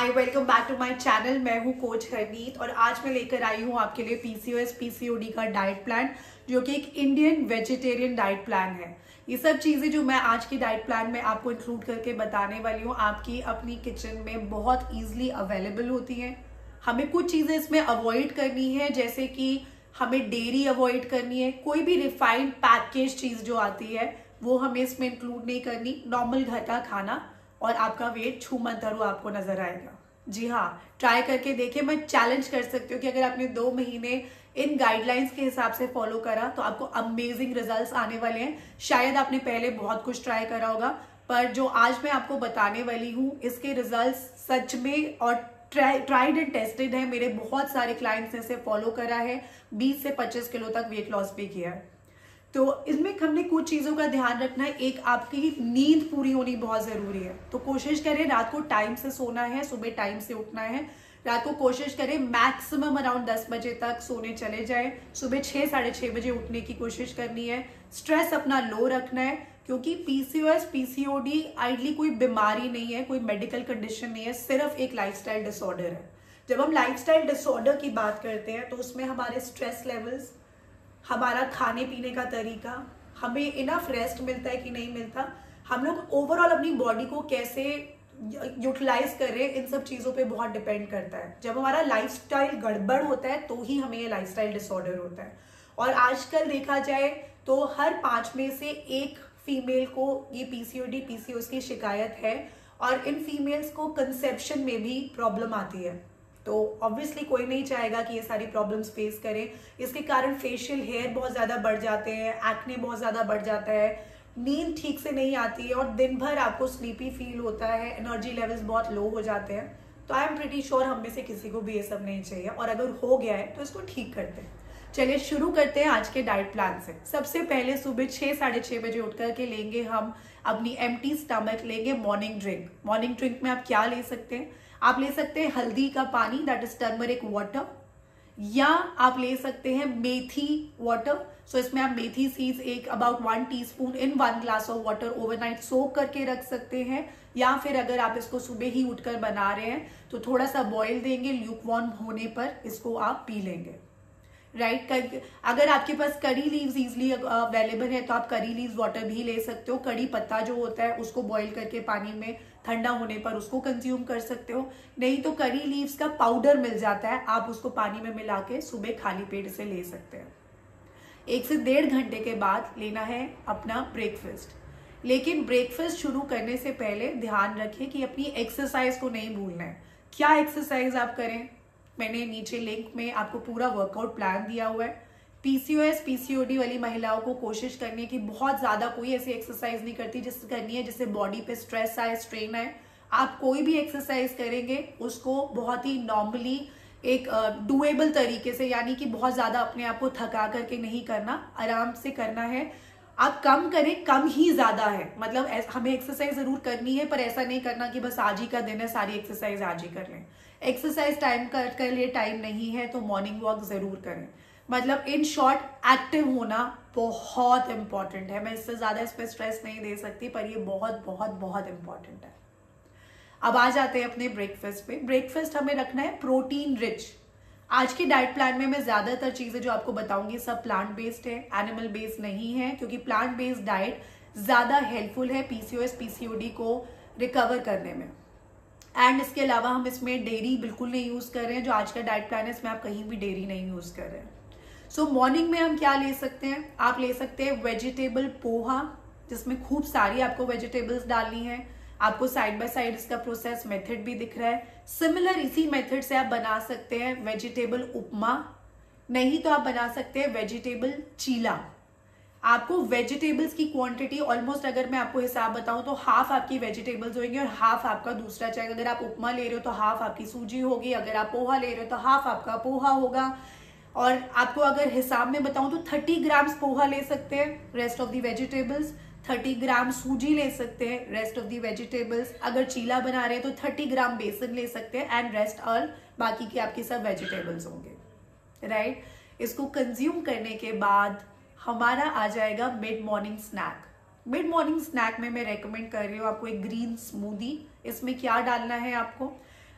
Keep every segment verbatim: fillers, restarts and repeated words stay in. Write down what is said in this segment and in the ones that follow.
Hi, welcome back to my channel. मैं हूँ coach Harneet और आज मैं लेकर आई हूँ आपके लिए पीसीओएस पीसीओडी का डाइट प्लान, जो कि एक इंडियन वेजिटेरियन डाइट प्लान है। ये सब चीज़ें जो मैं आज की डाइट प्लान में आपको इंक्लूड करके बताने वाली हूँ, आपकी अपनी किचन में बहुत ईजिली अवेलेबल होती हैं। हमें कुछ चीज़ें इसमें अवॉइड करनी है, जैसे कि हमें डेयरी अवॉइड करनी है। कोई भी रिफाइंड पैकेज चीज़ जो आती है वो हमें इसमें इंक्लूड नहीं करनी। नॉर्मल घर का खाना और आपका वेट छू मंतरू आपको नजर आएगा। जी हाँ, ट्राई करके देखिए। मैं चैलेंज कर सकती हूँ कि अगर आपने दो महीने इन गाइडलाइंस के हिसाब से फॉलो करा तो आपको अमेजिंग रिजल्ट्स आने वाले हैं। शायद आपने पहले बहुत कुछ ट्राई करा होगा, पर जो आज मैं आपको बताने वाली हूँ इसके रिजल्ट्स सच में और ट्राइड एंड टेस्टेड है। मेरे बहुत सारे क्लाइंट्स ने इसे फॉलो करा है, बीस से पच्चीस किलो तक वेट लॉस भी किया है। तो इसमें हमने कुछ चीज़ों का ध्यान रखना है। एक, आपकी नींद पूरी होनी बहुत ज़रूरी है, तो कोशिश करें रात को टाइम से सोना है, सुबह टाइम से उठना है। रात को कोशिश करें मैक्सिमम अराउंड दस बजे तक सोने चले जाए, सुबह छः साढ़े छः बजे उठने की कोशिश करनी है। स्ट्रेस अपना लो रखना है, क्योंकि पीसीओएस पीसीओडी आइडली कोई बीमारी नहीं है, कोई मेडिकल कंडीशन नहीं है, सिर्फ एक लाइफस्टाइल डिसऑर्डर है। जब हम लाइफस्टाइल डिसऑर्डर की बात करते हैं तो उसमें हमारे स्ट्रेस लेवल्स, हमारा खाने पीने का तरीका, हमें इनफ रेस्ट मिलता है कि नहीं मिलता, हम लोग ओवरऑल अपनी बॉडी को कैसे यूटिलाइज कर रहे हैं, इन सब चीज़ों पे बहुत डिपेंड करता है। जब हमारा लाइफस्टाइल गड़बड़ होता है तो ही हमें ये लाइफस्टाइल डिसऑर्डर होता है। और आजकल देखा जाए तो हर पांच में से एक फीमेल को ये पीसीओडी पीसीओएस की शिकायत है, और इन फीमेल्स को कंसेप्शन में भी प्रॉब्लम आती है। तो ऑब्वियसली कोई नहीं चाहेगा कि ये सारी प्रॉब्लम्स फेस करें। इसके कारण फेशियल हेयर बहुत ज़्यादा बढ़ जाते हैं, एक्ने बहुत ज़्यादा बढ़ जाता है, नींद ठीक से नहीं आती है और दिन भर आपको स्लीपी फील होता है, एनर्जी लेवल्स बहुत लो हो जाते हैं। तो आई एम प्रीटी श्योर हम में से किसी को भी ये सब नहीं चाहिए, और अगर हो गया है तो इसको ठीक करते हैं। चलिए शुरू करते हैं आज के डाइट प्लान से। सबसे पहले सुबह छः साढ़े छः बजे उठ करके लेंगे हम अपनी एम्प्टी स्टमक लेंगे मॉर्निंग ड्रिंक। मॉर्निंग ड्रिंक में आप क्या ले सकते हैं? आप ले सकते हैं हल्दी का पानी, दैट इज टर्मरिक वाटर, या आप ले सकते हैं मेथी वाटर। सो इसमें आप मेथी सीड्स एक about one teaspoon in one glass of water overnight soak करके रख सकते हैं, या फिर अगर आप इसको सुबह ही उठकर बना रहे हैं तो थोड़ा सा बॉईल देंगे, ल्यूकवार्म होने पर इसको आप पी लेंगे। Right right? अगर आपके पास करी लीव्स इजिली अवेलेबल है तो आप करी लीव्स वाटर भी ले सकते हो। कड़ी पत्ता जो होता है उसको बॉईल करके पानी में ठंडा होने पर उसको कंज्यूम कर सकते हो। नहीं तो करी लीव्स का पाउडर मिल जाता है, आप उसको पानी में मिला के सुबह खाली पेट से ले सकते हैं। एक से डेढ़ घंटे के बाद लेना है अपना ब्रेकफास्ट। लेकिन ब्रेकफास्ट शुरू करने से पहले ध्यान रखें कि अपनी एक्सरसाइज को नहीं भूलना है। क्या एक्सरसाइज आप करें? मैंने नीचे लिंक में आपको पूरा वर्कआउट प्लान दिया हुआ है। पीसीओएस पीसीओडी वाली महिलाओं को कोशिश करनी कि बहुत ज्यादा कोई ऐसी एक्सरसाइज नहीं करती जिससे करनी है जिससे बॉडी पे स्ट्रेस आए, स्ट्रेन आए। आप कोई भी एक्सरसाइज करेंगे उसको बहुत ही नॉर्मली एक डुएबल तरीके से, यानी कि बहुत ज्यादा अपने आप को थका करके नहीं करना, आराम से करना है। आप कम करें, कम ही ज्यादा है, मतलब हमें एक्सरसाइज जरूर करनी है पर ऐसा नहीं करना कि बस आज ही का दिन है सारी एक्सरसाइज आज ही कर लें। एक्सरसाइज टाइम कर कर लिए टाइम नहीं है तो मॉर्निंग वॉक जरूर करें। मतलब इन शॉर्ट एक्टिव होना बहुत इंपॉर्टेंट है। मैं इससे ज्यादा इस पर स्ट्रेस नहीं दे सकती, पर ये बहुत बहुत बहुत इंपॉर्टेंट है। अब आ जाते हैं अपने ब्रेकफास्ट पे। ब्रेकफास्ट हमें रखना है प्रोटीन रिच। आज के डाइट प्लान में मैं ज्यादातर चीजें जो आपको बताऊंगी सब प्लांट बेस्ड है, एनिमल बेस्ड नहीं है, क्योंकि प्लांट बेस्ड डाइट ज्यादा हेल्पफुल है पीसीओएस पीसीओडी को रिकवर करने में। एंड इसके अलावा हम इसमें डेयरी बिल्कुल नहीं यूज कर रहे हैं। जो आज का डाइट प्लान है इसमें आप कहीं भी डेयरी नहीं यूज कर रहे हैं। सो मॉर्निंग में हम क्या ले सकते हैं? आप ले सकते हैं वेजिटेबल पोहा, जिसमें खूब सारी आपको वेजिटेबल्स डालनी है। आपको साइड बाय साइड इसका प्रोसेस मेथड भी दिख रहा है। सिमिलर इसी मेथड से आप बना सकते हैं वेजिटेबल उपमा, नहीं तो आप बना सकते हैं वेजिटेबल चीला। आपको वेजिटेबल्स की क्वांटिटी ऑलमोस्ट, अगर मैं आपको हिसाब बताऊं तो हाफ आपकी वेजिटेबल्स होंगी और हाफ आपका दूसरा चाहे। अगर आप उपमा ले रहे हो तो हाफ आपकी सूजी होगी, अगर आप पोहा ले रहे हो तो हाफ आपका पोहा होगा। और आपको अगर हिसाब में बताऊं तो थर्टी ग्राम्स पोहा ले सकते हैं, rest of the vegetables. Thirty gram सूजी ले सकते हैं, रेस्ट ऑफ दी वेजिटेबल्स। अगर चीला बना रहे हैं तो थर्टी ग्राम बेसन ले सकते हैं, एंड रेस्ट ऑल बाकी की आपकी सब वेजिटेबल्स होंगे। Right right? इसको कंज्यूम करने के बाद हमारा आ जाएगा mid morning snack. Mid morning snack में मैं रेकमेंड कर रही हूँ आपको एक ग्रीन स्मूदी। इसमें क्या डालना है आपको?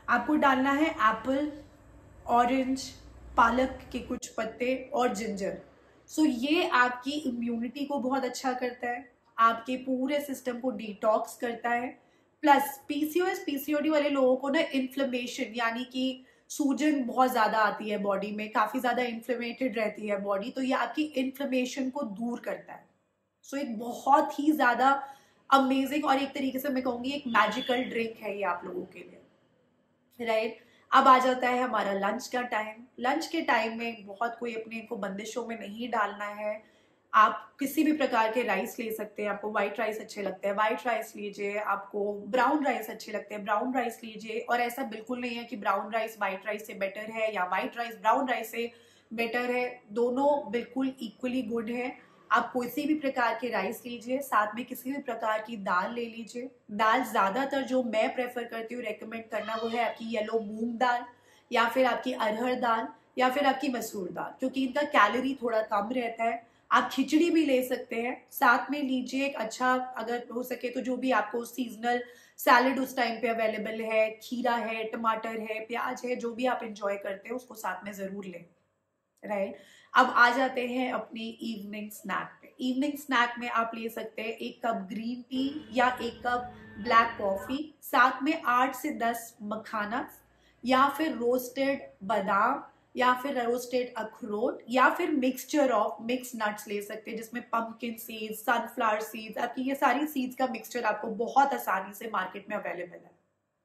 आपको डालना है एप्पल, ऑरेंज, पालक के कुछ पत्ते और जिंजर। सो so, ये आपकी इम्यूनिटी को बहुत अच्छा करता है, आपके पूरे सिस्टम को डिटॉक्स करता है। प्लस पीसीओएस पीसीओडी वाले लोगों को ना इन्फ्लेमेशन यानी कि सूजन बहुत ज्यादा आती है बॉडी में, काफी ज्यादा इन्फ्लेमेटेड रहती है बॉडी, तो ये आपकी इन्फ्लेमेशन को दूर करता है। सो so, एक बहुत ही ज्यादा अमेजिंग और एक तरीके से मैं कहूंगी एक मैजिकल ड्रिंक है ये आप लोगों के लिए, राइट। अब आ जाता है हमारा लंच का टाइम। लंच के टाइम में बहुत कोई अपने को बंदिशों में नहीं डालना है। आप किसी भी प्रकार के राइस ले सकते हैं, आपको व्हाइट राइस अच्छे लगते हैं व्हाइट राइस लीजिए, आपको ब्राउन राइस अच्छे लगते हैं ब्राउन राइस लीजिए। और ऐसा बिल्कुल नहीं है कि ब्राउन राइस व्हाइट राइस से बेटर है या व्हाइट राइस ब्राउन राइस से बेटर है, दोनों बिल्कुल इक्वली गुड है। आप किसी भी प्रकार के राइस लीजिए, साथ में किसी भी प्रकार की दाल ले लीजिए। दाल ज्यादातर जो मैं प्रेफर करती हूँ रेकमेंड करना वो है आपकी येलो मूंग दाल या फिर आपकी अरहर दाल या फिर आपकी मसूर दाल, क्योंकि इनका कैलोरी थोड़ा कम रहता है। आप खिचड़ी भी ले सकते हैं, साथ में लीजिए एक अच्छा, अगर हो सके तो जो भी आपको सीजनल सैलेड उस टाइम पे अवेलेबल है, खीरा है, टमाटर है, प्याज है, जो भी आप इंजॉय करते हैं उसको साथ में जरूर लें, राइट। अब आ जाते हैं अपनी इवनिंग स्नैक पे। इवनिंग स्नैक में आप ले सकते हैं एक कप ग्रीन टी या एक कप ब्लैक कॉफी, साथ में आठ से दस मखाना या फिर रोस्टेड बादाम या फिर रोस्टेड अखरोट या फिर मिक्सचर ऑफ मिक्स नट्स ले सकते हैं, जिसमें पंपकिन सीड्स, सनफ्लावर सीड्स, आपकी ये सारी सीड्स का मिक्सचर आपको बहुत आसानी से मार्केट में अवेलेबल है।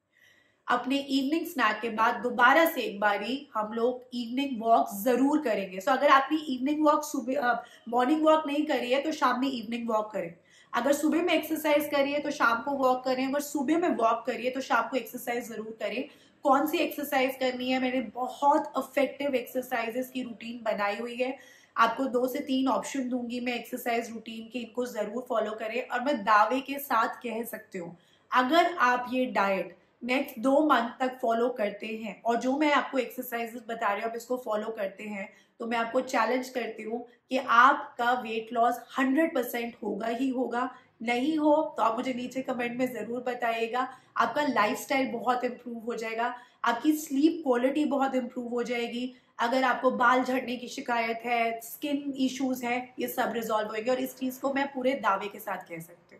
अपने इवनिंग स्नैक के बाद दोबारा से एक बारी हम लोग इवनिंग वॉक जरूर करेंगे। सो so, अगर आपने इवनिंग वॉक सुबह मॉर्निंग वॉक नहीं करी है तो शाम में इवनिंग वॉक करें। अगर सुबह में एक्सरसाइज करिए तो शाम को वॉक करें, अगर सुबह में वॉक करिए तो शाम को एक्सरसाइज जरूर करें। कौन सी एक्सरसाइज करनी है, मैंने बहुत इफेक्टिव एक्सरसाइजेस की रूटीन बनाई हुई है, आपको दो से तीन ऑप्शन दूंगी मैं एक्सरसाइज रूटीन के, इनको जरूर फॉलो करें। और मैं दावे के साथ कह सकती हूँ अगर आप ये डाइट नेक्स्ट दो मंथ तक फॉलो करते हैं और जो मैं आपको एक्सरसाइजेस बता रही हूँ आप इसको फॉलो करते हैं, तो मैं आपको चैलेंज करती हूँ कि आपका वेट लॉस हंड्रेड परसेंट होगा ही होगा। नहीं हो तो आप मुझे नीचे कमेंट में जरूर बताइएगा। आपका लाइफस्टाइल बहुत इंप्रूव हो जाएगा, आपकी स्लीप क्वालिटी बहुत इंप्रूव हो जाएगी। अगर आपको बाल झड़ने की शिकायत है, स्किन इश्यूज है, ये सब रिजॉल्व होंगे और इस चीज को मैं पूरे दावे के साथ कह सकती हूँ।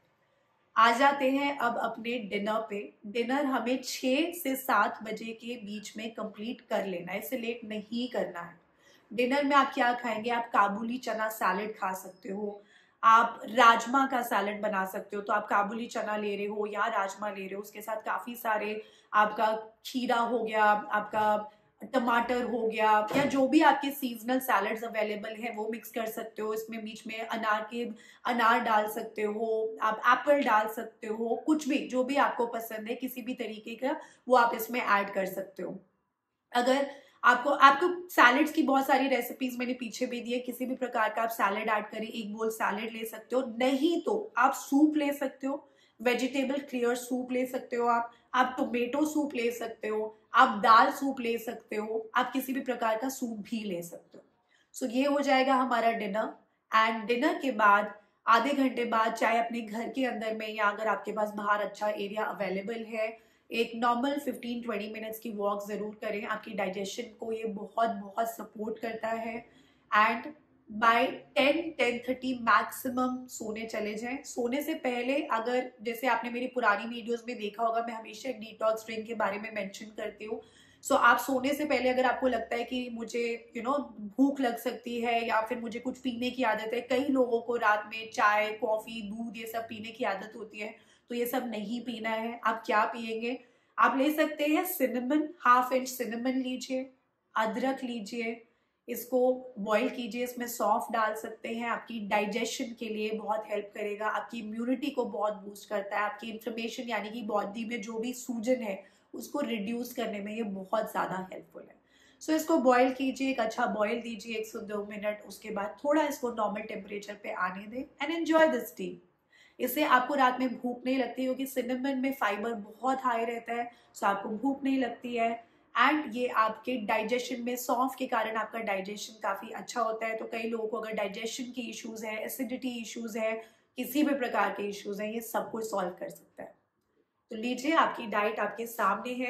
आ जाते हैं अब अपने डिनर पे। डिनर हमें छह से सात बजे के बीच में कंप्लीट कर लेना है, इससे लेट नहीं करना है। डिनर में आप क्या खाएंगे, आप काबुली चना सैलेड खा सकते हो, आप राजमा का सैलेड बना सकते हो। तो आप काबुली चना ले रहे हो या राजमा ले रहे हो, उसके साथ काफी सारे आपका खीरा हो गया, आपका टमाटर हो गया, या जो भी आपके सीजनल सैलड्स अवेलेबल है वो मिक्स कर सकते हो। इसमें बीच में अनार के अनार डाल सकते हो, आप एप्पल डाल सकते हो, कुछ भी जो भी आपको पसंद है किसी भी तरीके का वो आप इसमें ऐड कर सकते हो। अगर आपको आपको सैलेड्स की बहुत सारी रेसिपीज मैंने पीछे भी दी है, किसी भी प्रकार का आप सैलेड ऐड करें, एक बोल सैलेड ले सकते हो। नहीं तो आप सूप ले सकते हो, वेजिटेबल क्लियर सूप ले सकते हो, आप आप टोमेटो सूप ले सकते हो, आप दाल सूप ले सकते हो, आप किसी भी प्रकार का सूप भी ले सकते हो। सो so, ये हो जाएगा हमारा डिनर। एंड डिनर के बाद आधे घंटे बाद चाहे अपने घर के अंदर में या अगर आपके पास बाहर अच्छा एरिया अवेलेबल है, एक नॉर्मल फिफ्टीन ट्वेंटी मिनट्स की वॉक जरूर करें। आपकी डाइजेशन को ये बहुत बहुत सपोर्ट करता है। And by ten ten thirty maximum सोने चले जाएं। सोने से पहले अगर जैसे आपने मेरी पुरानी वीडियोस में देखा होगा, मैं हमेशा एक डिटॉक्स ड्रिंक के बारे में मेंशन करती हूँ। सो so, आप सोने से पहले अगर आपको लगता है कि मुझे यू नो भूख लग सकती है या फिर मुझे कुछ पीने की आदत है, कई लोगों को रात में चाय कॉफी दूध ये सब पीने की आदत होती है, तो ये सब नहीं पीना है। आप क्या पिएंगे, आप ले सकते हैं सिनेमन, हाफ इंच सिनेमन लीजिए, अदरक लीजिए, इसको बॉईल कीजिए, इसमें सौंफ डाल सकते हैं। आपकी डाइजेशन के लिए बहुत हेल्प करेगा, आपकी इम्यूनिटी को बहुत बूस्ट करता है, आपकी इन्फ्लेमेशन यानी कि बॉडी में जो भी सूजन है उसको रिड्यूस करने में ये बहुत ज़्यादा हेल्पफुल है। सो so, इसको बॉईल कीजिए, एक अच्छा बॉईल दीजिए एक से दो मिनट, उसके बाद थोड़ा इसको नॉर्मल टेम्परेचर पे आने दें एंड एंजॉय दिस टी। इससे आपको रात में भूख नहीं लगती, क्योंकि सिनेमन में फाइबर बहुत हाई रहता है, सो आपको भूख नहीं लगती है। एंड ये आपके डाइजेशन में सौंफ के कारण आपका डाइजेशन काफ़ी अच्छा होता है। तो कई लोगों को अगर डाइजेशन की इश्यूज़ है, एसिडिटी इश्यूज़ है, किसी भी प्रकार के इश्यूज़ हैं, ये सब कुछ सॉल्व कर सकता है। तो लीजिए, आपकी डाइट आपके सामने है।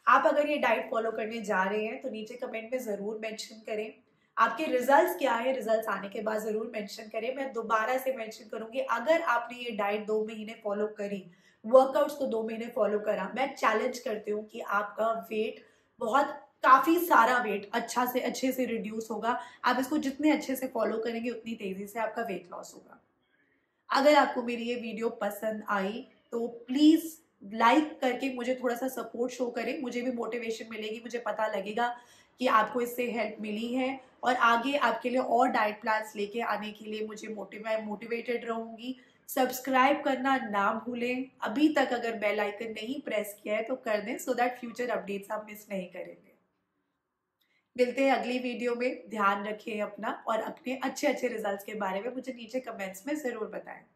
आप अगर ये डाइट फॉलो करने जा रहे हैं तो नीचे कमेंट में ज़रूर मेंशन करें। आपके रिजल्ट्स क्या है, रिजल्ट्स आने के बाद ज़रूर मेंशन करें। मैं दोबारा से मेंशन करूंगी, अगर आपने ये डाइट दो महीने फॉलो करी, वर्कआउट्स को दो महीने फॉलो करा, मैं चैलेंज करती हूँ कि आपका वेट बहुत काफ़ी सारा वेट अच्छा से अच्छे से रिड्यूस होगा। आप इसको जितने अच्छे से फॉलो करेंगे उतनी तेज़ी से आपका वेट लॉस होगा। अगर आपको मेरी ये वीडियो पसंद आई तो प्लीज़ लाइक करके मुझे थोड़ा सा सपोर्ट शो करें, मुझे भी मोटिवेशन मिलेगी, मुझे पता लगेगा कि आपको इससे हेल्प मिली है और आगे आपके लिए और डाइट प्लान्स लेके आने के लिए मुझे मोटिवेट मोटिवेटेड रहूंगी। सब्सक्राइब करना ना भूलें। अभी तक अगर बेल आइकन नहीं प्रेस किया है तो कर दें, सो दैट फ्यूचर अपडेट्स आप मिस नहीं करेंगे। मिलते हैं अगली वीडियो में। ध्यान रखें अपना और अपने अच्छे अच्छे रिजल्ट्स के बारे में मुझे नीचे कमेंट्स में ज़रूर बताएं।